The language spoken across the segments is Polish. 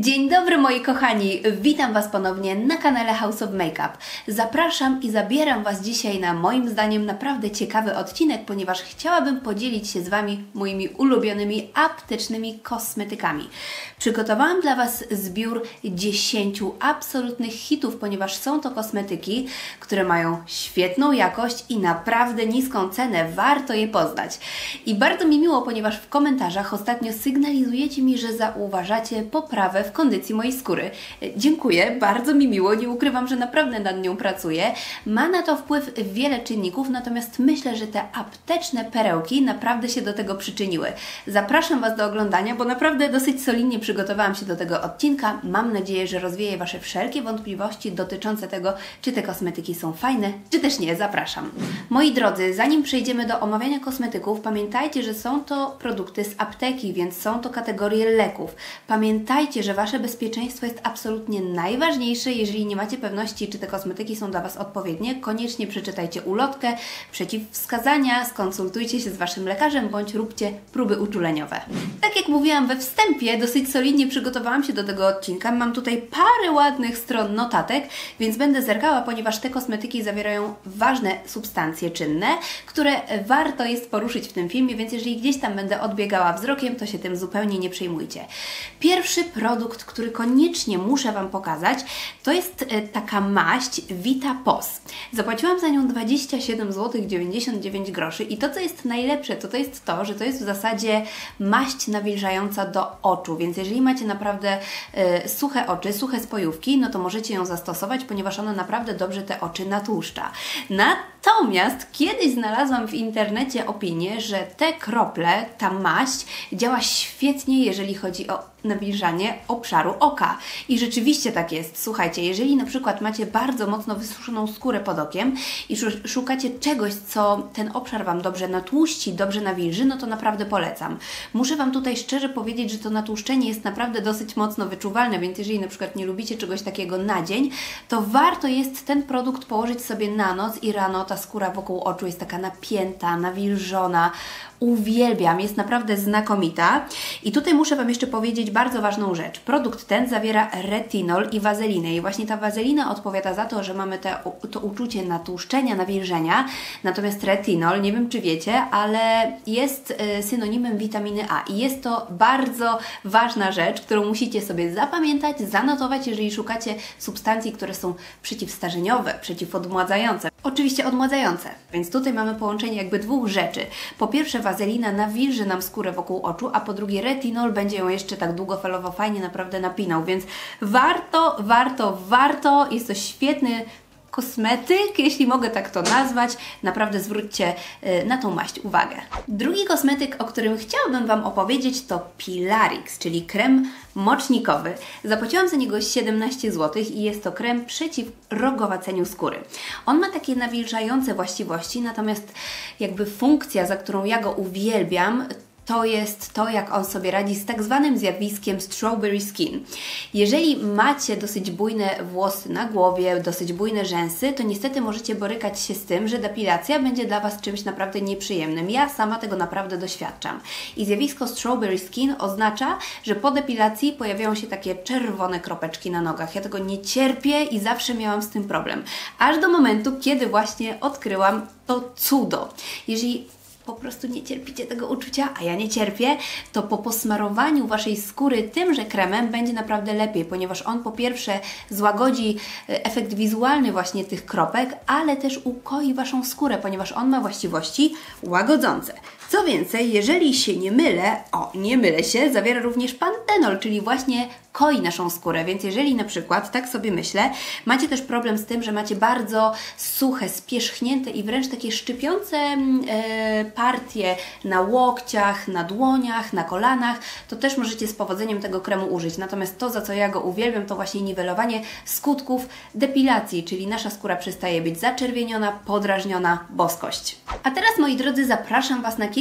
Dzień dobry moi kochani, witam Was ponownie na kanale House of Makeup. Zapraszam i zabieram Was dzisiaj na moim zdaniem naprawdę ciekawy odcinek, ponieważ chciałabym podzielić się z Wami moimi ulubionymi aptecznymi kosmetykami. Przygotowałam dla Was zbiór 10 absolutnych hitów, ponieważ są to kosmetyki, które mają świetną jakość i naprawdę niską cenę, warto je poznać. I bardzo mi miło, ponieważ w komentarzach ostatnio sygnalizujecie mi, że zauważacie poprawę w kondycji mojej skóry. Dziękuję, bardzo mi miło, nie ukrywam, że naprawdę nad nią pracuję. Ma na to wpływ wiele czynników, natomiast myślę, że te apteczne perełki naprawdę się do tego przyczyniły. Zapraszam Was do oglądania, bo naprawdę dosyć solidnie przygotowałam się do tego odcinka. Mam nadzieję, że rozwieję Wasze wszelkie wątpliwości dotyczące tego, czy te kosmetyki są fajne, czy też nie. Zapraszam. Moi drodzy, zanim przejdziemy do omawiania kosmetyków, pamiętajcie, że są to produkty z apteki, więc są to kategorie leków. Pamiętajcie, że Wasze bezpieczeństwo jest absolutnie najważniejsze. Jeżeli nie macie pewności, czy te kosmetyki są dla Was odpowiednie, koniecznie przeczytajcie ulotkę, przeciwwskazania, skonsultujcie się z Waszym lekarzem, bądź róbcie próby uczuleniowe. Tak jak mówiłam we wstępie, dosyć solidnie przygotowałam się do tego odcinka. Mam tutaj parę ładnych stron notatek, więc będę zerkała, ponieważ te kosmetyki zawierają ważne substancje czynne, które warto jest poruszyć w tym filmie, więc jeżeli gdzieś tam będę odbiegała wzrokiem, to się tym zupełnie nie przejmujcie. Pierwszy produkt, który koniecznie muszę Wam pokazać, to jest taka maść Vita POS. Zapłaciłam za nią 27,99 zł i to, co jest najlepsze, to jest to, że to jest w zasadzie maść nawilżająca do oczu, więc jeżeli macie naprawdę suche oczy, suche spojówki, no to możecie ją zastosować, ponieważ ona naprawdę dobrze te oczy natłuszcza. Natomiast kiedyś znalazłam w internecie opinię, że te krople, ta maść działa świetnie, jeżeli chodzi o nawilżanie obszaru oka. I rzeczywiście tak jest. Słuchajcie, jeżeli na przykład macie bardzo mocno wysuszoną skórę pod okiem i szukacie czegoś, co ten obszar Wam dobrze natłuści, dobrze nawilży, no to naprawdę polecam. Muszę Wam tutaj szczerze powiedzieć, że to natłuszczenie jest naprawdę dosyć mocno wyczuwalne, więc jeżeli na przykład nie lubicie czegoś takiego na dzień, to warto jest ten produkt położyć sobie na noc i rano ta skóra wokół oczu jest taka napięta, nawilżona. Uwielbiam, jest naprawdę znakomita. I tutaj muszę Wam jeszcze powiedzieć bardzo ważną rzecz. Produkt ten zawiera retinol i wazelinę i właśnie ta wazelina odpowiada za to, że mamy to uczucie natłuszczenia, nawilżenia. Natomiast retinol, nie wiem czy wiecie, ale jest synonimem witaminy A i jest to bardzo ważna rzecz, którą musicie sobie zapamiętać, zanotować, jeżeli szukacie substancji, które są przeciwstarzeniowe, przeciwodmładzające. Oczywiście odmładzające, więc tutaj mamy połączenie jakby dwóch rzeczy. Po pierwsze wazelina nawilży nam skórę wokół oczu, a po drugie retinol będzie ją jeszcze tak długofalowo fajnie naprawdę napinał, więc warto, jest to świetny kosmetyk, jeśli mogę tak to nazwać. Naprawdę zwróćcie na tą maść uwagę. Drugi kosmetyk, o którym chciałabym Wam opowiedzieć, to Pilarix, czyli krem mocznikowy. Zapłaciłam za niego 17 zł i jest to krem przeciw rogowaceniu skóry. On ma takie nawilżające właściwości, natomiast jakby funkcja, za którą ja go uwielbiam, to jest to, jak on sobie radzi z tak zwanym zjawiskiem strawberry skin. Jeżeli macie dosyć bujne włosy na głowie, dosyć bujne rzęsy, to niestety możecie borykać się z tym, że depilacja będzie dla Was czymś naprawdę nieprzyjemnym. Ja sama tego naprawdę doświadczam. I zjawisko strawberry skin oznacza, że po depilacji pojawiają się takie czerwone kropeczki na nogach. Ja tego nie cierpię i zawsze miałam z tym problem. Aż do momentu, kiedy właśnie odkryłam to cudo. Jeżeli po prostu nie cierpicie tego uczucia, a ja nie cierpię, to po posmarowaniu Waszej skóry tymże kremem będzie naprawdę lepiej, ponieważ on po pierwsze złagodzi efekt wizualny właśnie tych kropek, ale też ukoi Waszą skórę, ponieważ on ma właściwości łagodzące. Co więcej, jeżeli się nie mylę, nie mylę się, zawiera również pantenol, czyli właśnie koi naszą skórę, więc jeżeli na przykład, tak sobie myślę, macie też problem z tym, że macie bardzo suche, spierzchnięte i wręcz takie szczypiące partie na łokciach, na dłoniach, na kolanach, to też możecie z powodzeniem tego kremu użyć. Natomiast to, za co ja go uwielbiam, to właśnie niwelowanie skutków depilacji, czyli nasza skóra przestaje być zaczerwieniona, podrażniona, boskość. A teraz, moi drodzy, zapraszam Was na kilka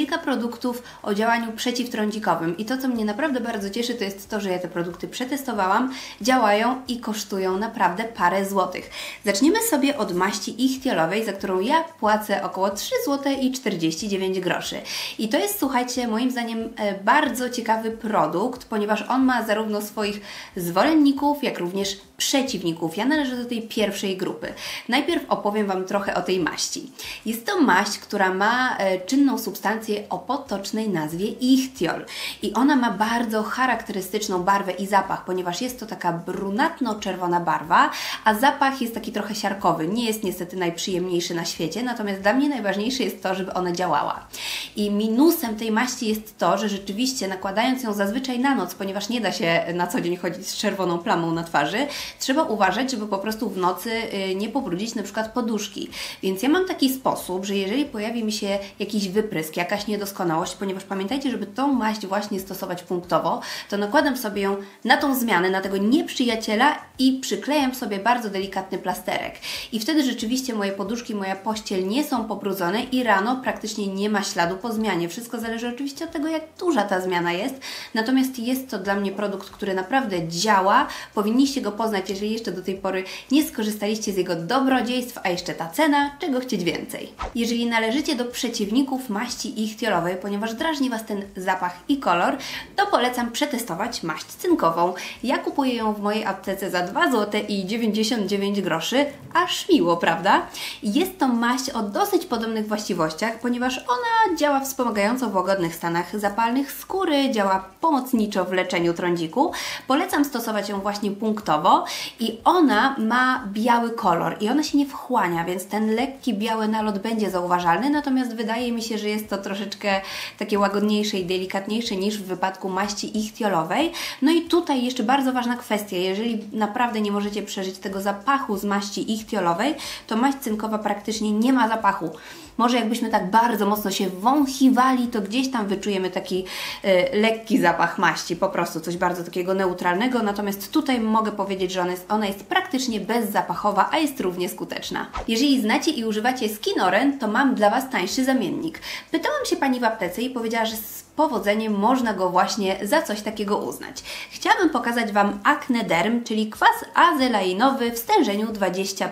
kilka produktów o działaniu przeciwtrądzikowym i to, co mnie naprawdę bardzo cieszy, to jest to, że ja te produkty przetestowałam, działają i kosztują naprawdę parę złotych. Zaczniemy sobie od maści ichtiolowej, za którą ja płacę około 3 zł i 49 groszy. I to jest, słuchajcie, moim zdaniem bardzo ciekawy produkt, ponieważ on ma zarówno swoich zwolenników, jak również przeciwników. Ja należę do tej pierwszej grupy. Najpierw opowiem Wam trochę o tej maści. Jest to maść, która ma czynną substancję o potocznej nazwie ichtiol i ona ma bardzo charakterystyczną barwę i zapach, ponieważ jest to taka brunatno-czerwona barwa, a zapach jest taki trochę siarkowy. Nie jest niestety najprzyjemniejszy na świecie, natomiast dla mnie najważniejsze jest to, żeby ona działała. I minusem tej maści jest to, że rzeczywiście nakładając ją zazwyczaj na noc, ponieważ nie da się na co dzień chodzić z czerwoną plamą na twarzy, trzeba uważać, żeby po prostu w nocy nie pobrudzić na przykład poduszki. Więc ja mam taki sposób, że jeżeli pojawi mi się jakiś wyprysk, jakaś niedoskonałość, ponieważ pamiętajcie, żeby tą maść właśnie stosować punktowo, to nakładam sobie ją na tą zmianę, na tego nieprzyjaciela i przyklejam sobie bardzo delikatny plasterek. I wtedy rzeczywiście moje poduszki, moja pościel nie są pobrudzone i rano praktycznie nie ma śladu po zmianie. Wszystko zależy oczywiście od tego, jak duża ta zmiana jest. Natomiast jest to dla mnie produkt, który naprawdę działa. Powinniście go poznać, jeżeli jeszcze do tej pory nie skorzystaliście z jego dobrodziejstw, a jeszcze ta cena, czego chcieć więcej. Jeżeli należycie do przeciwników maści ichtiolowej, ponieważ drażni Was ten zapach i kolor, to polecam przetestować maść cynkową. Ja kupuję ją w mojej aptece za 2 zł i 99 groszy, aż miło, prawda? Jest to maść o dosyć podobnych właściwościach, ponieważ ona działa wspomagająco w łagodnych stanach zapalnych skóry, działa pomocniczo w leczeniu trądziku. Polecam stosować ją właśnie punktowo i ona ma biały kolor i ona się nie wchłania, więc ten lekki biały nalot będzie zauważalny, natomiast wydaje mi się, że jest to troszeczkę takie łagodniejsze i delikatniejsze niż w wypadku maści ichtiolowej. No i tutaj jeszcze bardzo ważna kwestia, jeżeli naprawdę nie możecie przeżyć tego zapachu z maści ichtiolowej, to maść cynkowa praktycznie nie ma zapachu. Może jakbyśmy tak bardzo mocno się wąchiwali, to gdzieś tam wyczujemy taki lekki zapach maści, po prostu coś bardzo takiego neutralnego, natomiast tutaj mogę powiedzieć, że ona jest praktycznie bezzapachowa, a jest równie skuteczna. Jeżeli znacie i używacie Skinoren, to mam dla Was tańszy zamiennik. Pytałam się Pani w aptece i powiedziała, że z powodzeniem można go właśnie za coś takiego uznać. Chciałabym pokazać Wam Acnederm, czyli kwas azelainowy w stężeniu 20%.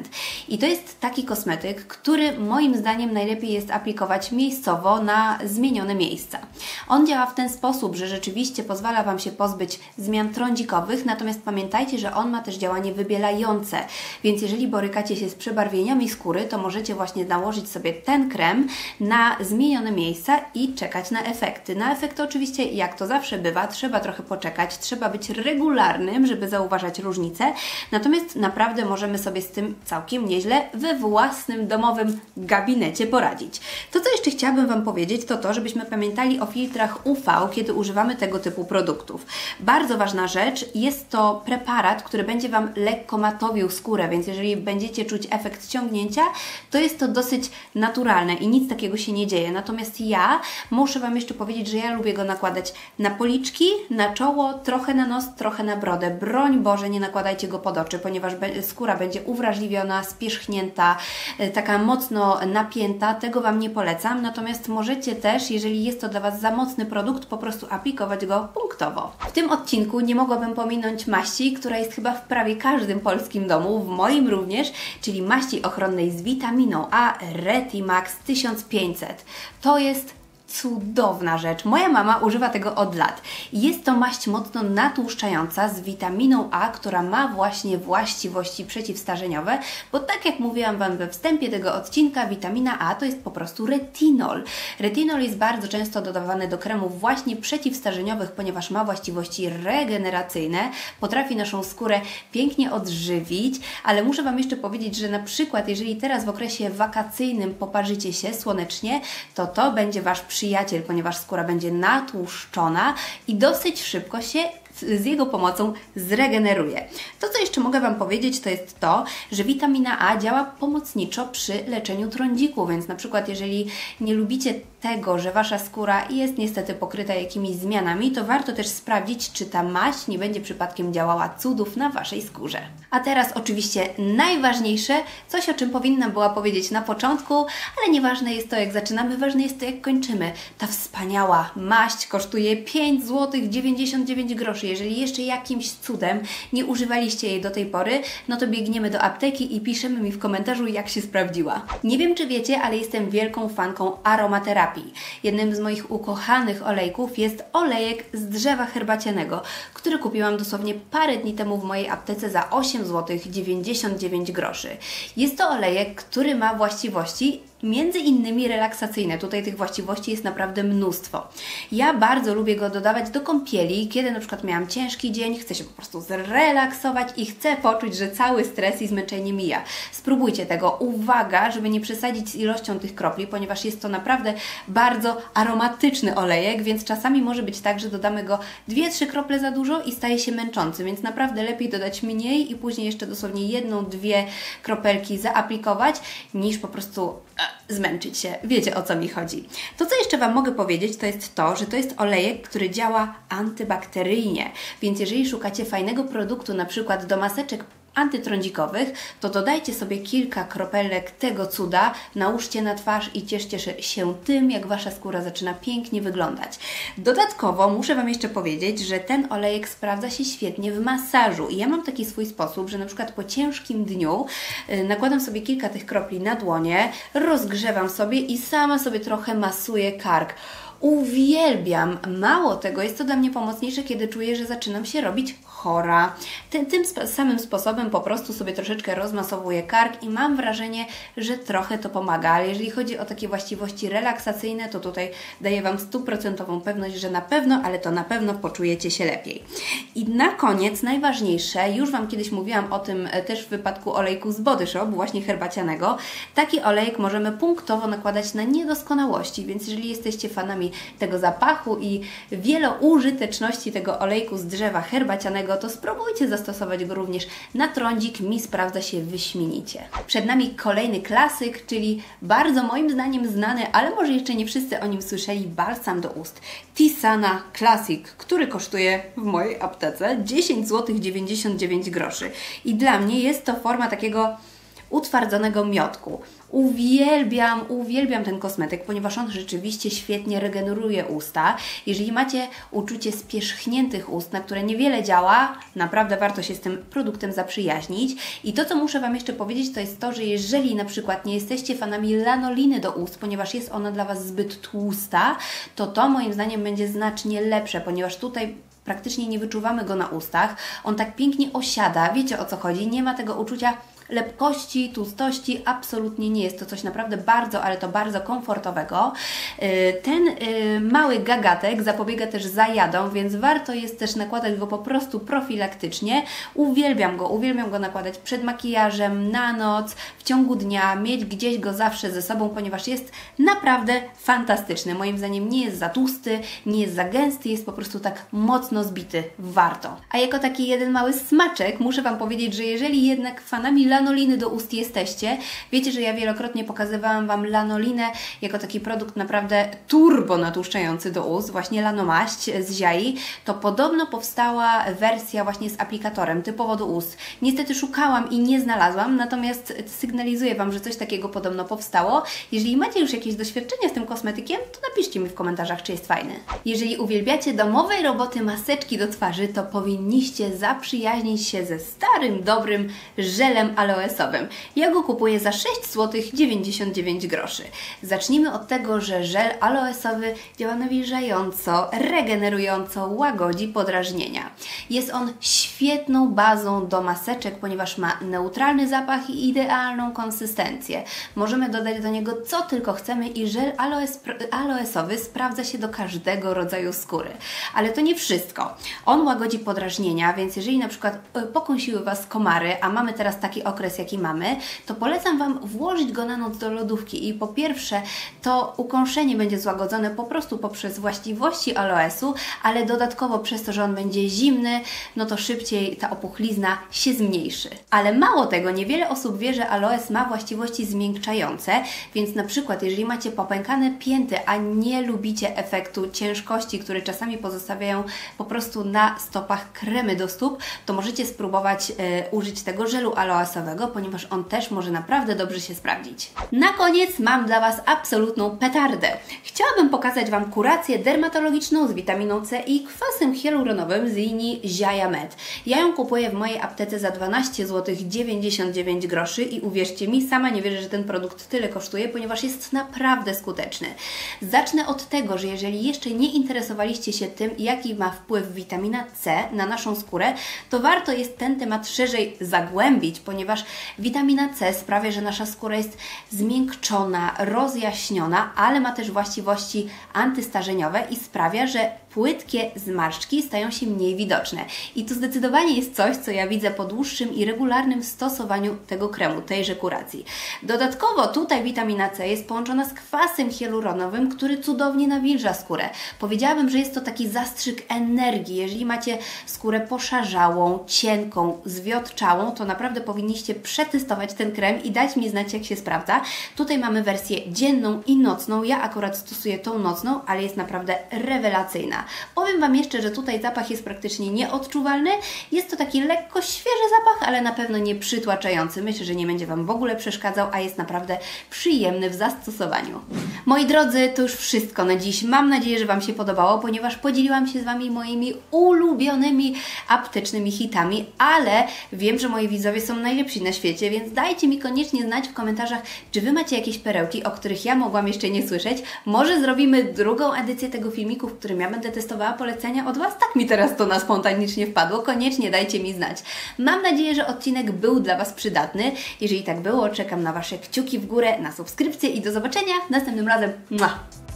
I to jest taki kosmetyk, który moim zdaniem najlepiej jest aplikować miejscowo na zmienione miejsca. On działa w ten sposób, że rzeczywiście pozwala Wam się pozbyć zmian trądzikowych, natomiast pamiętajcie, że on ma też działanie wybielające, więc jeżeli borykacie się z przebarwieniami skóry, to możecie właśnie nałożyć sobie ten krem na zmienione miejsca i czekać na efekty. Na efekty oczywiście, jak to zawsze bywa, trzeba trochę poczekać, trzeba być regularnym, żeby zauważać różnice, natomiast naprawdę możemy sobie z tym całkiem nieźle we własnym domowym gabinecie poradzić. To, co jeszcze chciałabym Wam powiedzieć, to to, żebyśmy pamiętali o filtrach UV, kiedy używamy tego typu produktów. Bardzo ważna rzecz, jest to preparat, który będzie Wam lekko matowił skórę, więc jeżeli będziecie czuć efekt ściągnięcia, to jest to dosyć naturalne i nic takiego się nie dzieje. Natomiast ja muszę Wam jeszcze powiedzieć, że ja lubię go nakładać na policzki, na czoło, trochę na nos, trochę na brodę. Broń Boże, nie nakładajcie go pod oczy, ponieważ skóra będzie uwrażliwiona, spierzchnięta, taka mocno napięta. Tego Wam nie polecam. Natomiast możecie też, jeżeli jest to dla Was za mocny produkt, po prostu aplikować go punktowo. W tym odcinku nie mogłabym pominąć maści, która jest chyba w prawie każdym polskim domu, w moim również, czyli maści ochronnej z witaminą A Retimax 1500. To jest cudowna rzecz. Moja mama używa tego od lat. Jest to maść mocno natłuszczająca z witaminą A, która ma właśnie właściwości przeciwstarzeniowe, bo tak jak mówiłam Wam we wstępie tego odcinka, witamina A to jest po prostu retinol. Retinol jest bardzo często dodawany do kremów właśnie przeciwstarzeniowych, ponieważ ma właściwości regeneracyjne, potrafi naszą skórę pięknie odżywić, ale muszę Wam jeszcze powiedzieć, że na przykład jeżeli teraz w okresie wakacyjnym poparzycie się słonecznie, to będzie Wasz przyjaciel, ponieważ skóra będzie natłuszczona i dosyć szybko się z jego pomocą zregeneruje. To, co jeszcze mogę Wam powiedzieć, to jest to, że witamina A działa pomocniczo przy leczeniu trądziku, więc na przykład jeżeli nie lubicie tego, że Wasza skóra jest niestety pokryta jakimiś zmianami, to warto też sprawdzić, czy ta maść nie będzie przypadkiem działała cudów na Waszej skórze. A teraz oczywiście najważniejsze, coś o czym powinnam była powiedzieć na początku, ale nieważne jest to, jak zaczynamy, ważne jest to, jak kończymy. Ta wspaniała maść kosztuje 5 zł 99 groszy. Jeżeli jeszcze jakimś cudem nie używaliście jej do tej pory, no to biegniemy do apteki i piszemy mi w komentarzu, jak się sprawdziła. Nie wiem, czy wiecie, ale jestem wielką fanką aromaterapii. Jednym z moich ukochanych olejków jest olejek z drzewa herbacianego, który kupiłam dosłownie parę dni temu w mojej aptece za 8 zł 99 groszy. Jest to olejek, który ma właściwości między innymi relaksacyjne. Tutaj tych właściwości jest naprawdę mnóstwo. Ja bardzo lubię go dodawać do kąpieli, kiedy na przykład miałam ciężki dzień, chcę się po prostu zrelaksować i chcę poczuć, że cały stres i zmęczenie mija. Spróbujcie tego. Uwaga, żeby nie przesadzić z ilością tych kropli, ponieważ jest to naprawdę bardzo aromatyczny olejek, więc czasami może być tak, że dodamy go 2-3 krople za dużo i staje się męczący, więc naprawdę lepiej dodać mniej i później jeszcze dosłownie 1-2 kropelki zaaplikować, niż po prostu zmęczyć się. Wiecie, o co mi chodzi. To, co jeszcze Wam mogę powiedzieć, to jest to, że to jest olejek, który działa antybakteryjnie. Więc jeżeli szukacie fajnego produktu, na przykład do maseczek antytrądzikowych, to dodajcie sobie kilka kropelek tego cuda, nałóżcie na twarz i cieszcie się tym, jak Wasza skóra zaczyna pięknie wyglądać. Dodatkowo muszę Wam jeszcze powiedzieć, że ten olejek sprawdza się świetnie w masażu i ja mam taki swój sposób, że na przykład po ciężkim dniu nakładam sobie kilka tych kropli na dłonie, rozgrzewam sobie i sama sobie trochę masuję kark. Uwielbiam! Mało tego, jest to dla mnie pomocniejsze, kiedy czuję, że zaczynam się robić chora. Tym samym sposobem po prostu sobie troszeczkę rozmasowuję kark i mam wrażenie, że trochę to pomaga, ale jeżeli chodzi o takie właściwości relaksacyjne, to tutaj daję Wam 100% pewność, że na pewno, ale to na pewno poczujecie się lepiej. I na koniec najważniejsze, już Wam kiedyś mówiłam o tym też w wypadku olejku z Body Shop, właśnie herbacianego, taki olejek możemy punktowo nakładać na niedoskonałości, więc jeżeli jesteście fanami tego zapachu i wieloużyteczności tego olejku z drzewa herbacianego, to spróbujcie zastosować go również na trądzik. Mi sprawdza się wyśmienicie. Przed nami kolejny klasyk, czyli bardzo moim zdaniem znany, ale może jeszcze nie wszyscy o nim słyszeli, balsam do ust. Tisana Classic, który kosztuje w mojej aptece 10 zł 99 groszy. I dla mnie jest to forma takiego utwardzonego miodku. Uwielbiam ten kosmetyk, ponieważ on rzeczywiście świetnie regeneruje usta. Jeżeli macie uczucie spierzchniętych ust, na które niewiele działa, naprawdę warto się z tym produktem zaprzyjaźnić. I to, co muszę Wam jeszcze powiedzieć, to jest to, że jeżeli na przykład nie jesteście fanami lanoliny do ust, ponieważ jest ona dla Was zbyt tłusta, to moim zdaniem będzie znacznie lepsze, ponieważ tutaj praktycznie nie wyczuwamy go na ustach. On tak pięknie osiada, wiecie, o co chodzi, nie ma tego uczucia lepkości, tłustości, absolutnie nie. Jest to coś naprawdę bardzo, ale to bardzo komfortowego. Ten mały gagatek zapobiega też zajadom, więc warto jest też nakładać go po prostu profilaktycznie. Uwielbiam go nakładać przed makijażem, na noc, w ciągu dnia, mieć gdzieś go zawsze ze sobą, ponieważ jest naprawdę fantastyczny. Moim zdaniem nie jest za tłusty, nie jest za gęsty, jest po prostu tak mocno zbity. Warto. A jako taki jeden mały smaczek muszę Wam powiedzieć, że jeżeli jednak fanami lanoliny do ust jesteście, wiecie, że ja wielokrotnie pokazywałam Wam lanolinę jako taki produkt naprawdę turbo natłuszczający do ust, właśnie lanomaść z Ziai, to podobno powstała wersja właśnie z aplikatorem typowo do ust. Niestety szukałam i nie znalazłam, natomiast sygnalizuję Wam, że coś takiego podobno powstało. Jeżeli macie już jakieś doświadczenie z tym kosmetykiem, to napiszcie mi w komentarzach, czy jest fajny. Jeżeli uwielbiacie domowej roboty maseczki do twarzy, to powinniście zaprzyjaźnić się ze starym, dobrym żelem aloesowym. Ja go kupuję za 6 zł 99 groszy. Zacznijmy od tego, że żel aloesowy działa nawilżająco, regenerująco, łagodzi podrażnienia. Jest on świetną bazą do maseczek, ponieważ ma neutralny zapach i idealną konsystencję. Możemy dodać do niego co tylko chcemy i żel aloesowy sprawdza się do każdego rodzaju skóry. Ale to nie wszystko. On łagodzi podrażnienia, więc jeżeli na przykład pokąsiły Was komary, a mamy teraz taki okres, jaki mamy, to polecam Wam włożyć go na noc do lodówki i po pierwsze to ukąszenie będzie złagodzone po prostu poprzez właściwości aloesu, ale dodatkowo przez to, że on będzie zimny, no to szybciej ta opuchlizna się zmniejszy. Ale mało tego, niewiele osób wie, że aloes ma właściwości zmiękczające, więc na przykład jeżeli macie popękane pięty, a nie lubicie efektu ciężkości, który czasami pozostawiają po prostu na stopach kremy do stóp, to możecie spróbować użyć tego żelu aloesowego, ponieważ on też może naprawdę dobrze się sprawdzić. Na koniec mam dla Was absolutną petardę. Chciałabym pokazać Wam kurację dermatologiczną z witaminą C i kwasem hialuronowym z linii Ziaja Med. Ja ją kupuję w mojej aptece za 12 zł 99 groszy i uwierzcie mi, sama nie wierzę, że ten produkt tyle kosztuje, ponieważ jest naprawdę skuteczny. Zacznę od tego, że jeżeli jeszcze nie interesowaliście się tym, jaki ma wpływ witamina C na naszą skórę, to warto jest ten temat szerzej zagłębić, ponieważ witamina C sprawia, że nasza skóra jest zmiękczona, rozjaśniona, ale ma też właściwości antystarzeniowe i sprawia, że płytkie zmarszczki stają się mniej widoczne. I to zdecydowanie jest coś, co ja widzę po dłuższym i regularnym stosowaniu tego kremu, tejże kuracji. Dodatkowo tutaj witamina C jest połączona z kwasem hialuronowym, który cudownie nawilża skórę. Powiedziałabym, że jest to taki zastrzyk energii. Jeżeli macie skórę poszarzałą, cienką, zwiotczałą, to naprawdę powinniście przetestować ten krem i dać mi znać, jak się sprawdza. Tutaj mamy wersję dzienną i nocną. Ja akurat stosuję tą nocną, ale jest naprawdę rewelacyjna. Powiem Wam jeszcze, że tutaj zapach jest praktycznie nieodczuwalny. Jest to taki lekko świeży zapach, ale na pewno nie przytłaczający. Myślę, że nie będzie Wam w ogóle przeszkadzał, a jest naprawdę przyjemny w zastosowaniu. Moi drodzy, to już wszystko na dziś. Mam nadzieję, że Wam się podobało, ponieważ podzieliłam się z Wami moimi ulubionymi aptecznymi hitami, ale wiem, że moi widzowie są najlepsi na świecie, więc dajcie mi koniecznie znać w komentarzach, czy Wy macie jakieś perełki, o których ja mogłam jeszcze nie słyszeć. Może zrobimy drugą edycję tego filmiku, w którym ja będę testowała polecenia od Was. Tak mi teraz to na spontanicznie wpadło. Koniecznie dajcie mi znać. Mam nadzieję, że odcinek był dla Was przydatny. Jeżeli tak było, czekam na Wasze kciuki w górę, na subskrypcję i do zobaczenia następnym razem. Mua!